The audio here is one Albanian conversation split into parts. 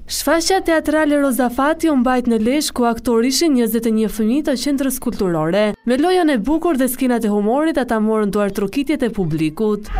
Shfaqja teatrale Rozafati u mbajt në Lezhë ku aktor ishin 21 fëmijë të qendrës kulturore. Me lojën e bukur dhe skenat e humorit ata morën duar trokitjet e publikut.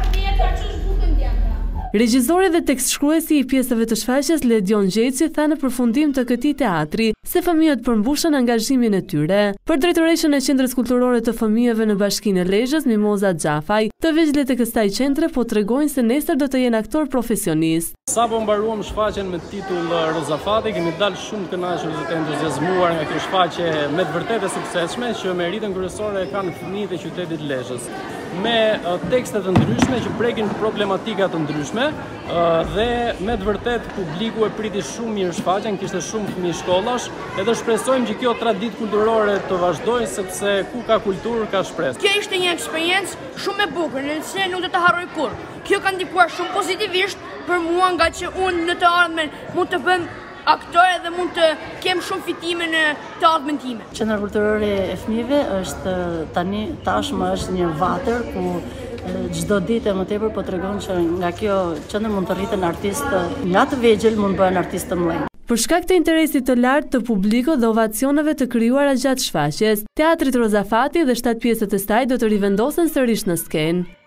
Regjizori dhe tekstshkruesi i pjesëve të shfaqjes Ledion Gjeci tha në përfundim të këtij teatri se fëmijët përmbushën angazhimin e tyre. Për drejtoreshën e Qendrës Kulturore të Fëmijëve në Bashkinë e Lezhës, Mimoza Xhafaj, të vegjëlit e kësaj qendre po tregojnë se nesër do të jenë aktor profesionist. Sapo mbaruam shfaqjen me titull Rozafati, kemi dalë shumë të kënaqur dhe të entuziazmuar nga kjo shfaqje me të vërtetë e suksesshme që meritën kryesore e kanë fëmijët e qytetit Lezhës. Me tekste të ndryshme që prekin problematika të ndryshme dhe me të vërtetë publiku e priti shumë mirë shfaqjen, kishte shumë fëmijë shkollash, edhe shpresojmë që kjo traditë kulturore të vazhdojë sepse ku ka kulturë ka shpresë. Kjo ishte një eksperiencë shumë e bukur, në cilën nuk do të harroj kurrë. Kjo ka ndikuar shumë pozitivisht për mua nga që unë në të ardhmen mund të bëm aktore dhe mund të kem shumë fitime në të ardhmen time. Qendra Kulturore e Fëmijëve është tashmë është një vatër ku çdo ditë më tepër po tregon që nga kjo qendër mund të rriten artistë nga të vegjël mund të bëhen artistë të mëdhenj. Për shkak të interesit të lartë të publikut dhe ovacioneve të krijuara gjatë shfaqjes, Teatri Rozafati dhe 7 pjesët e saj do të rivendosen sërish në skenë.